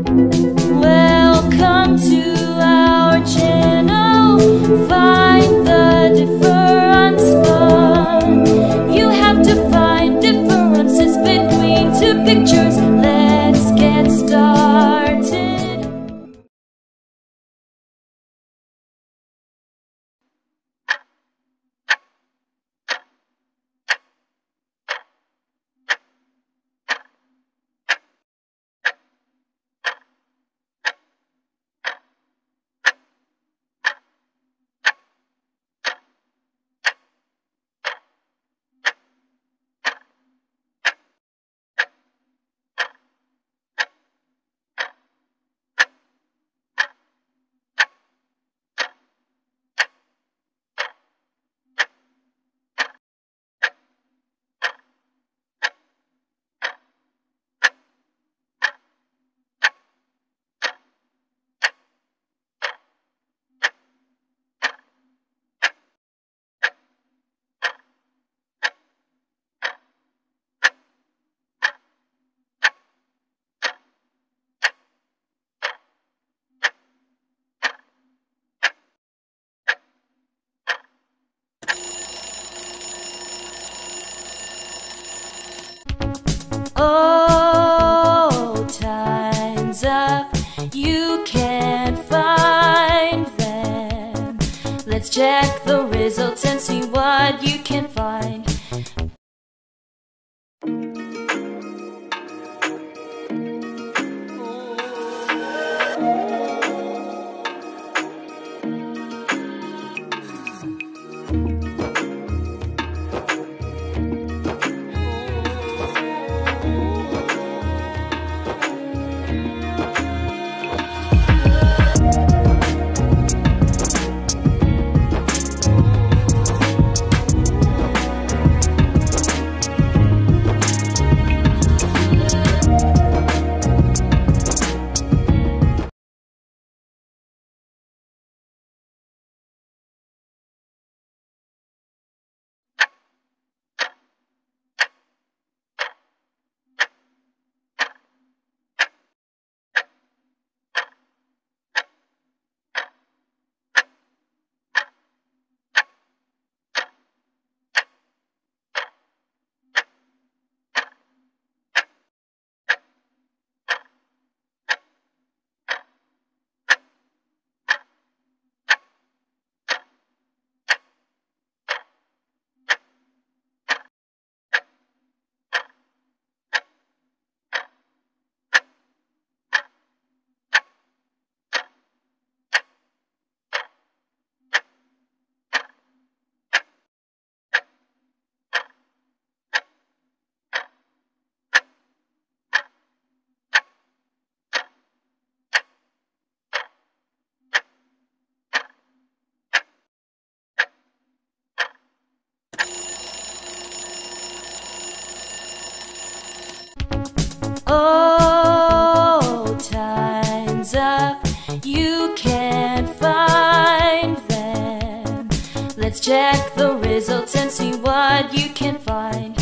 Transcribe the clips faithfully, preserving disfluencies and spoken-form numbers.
Welcome to our channel. Find the difference fun. You have to find differences between two pictures. Let's get started. Oh, time's up. You can't find them. Let's check the results and see what you can find. Oh, time's up. You can't find them. Let's check the results and see what you can find.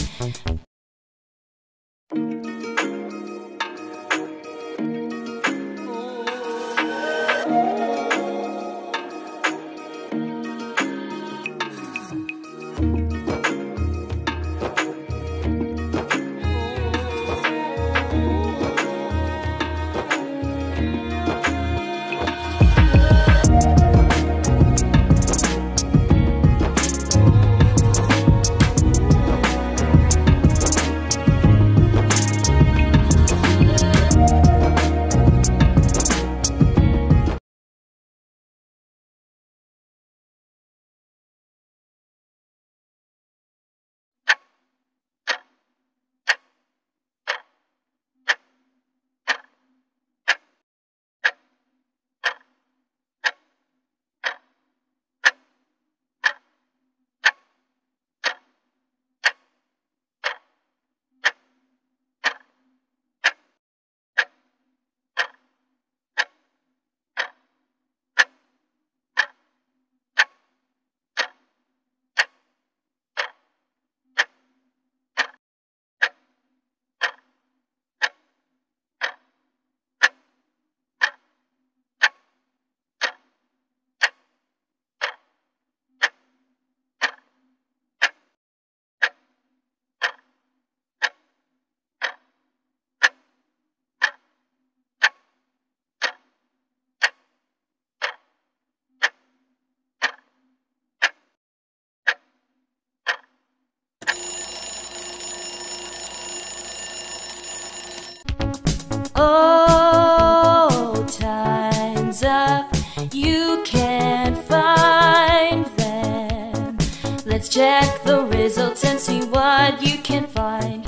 Oh, time's up, you can't find them. Let's check the results and see what you can find.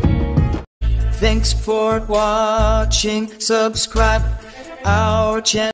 Thanks for watching. Subscribe our channel.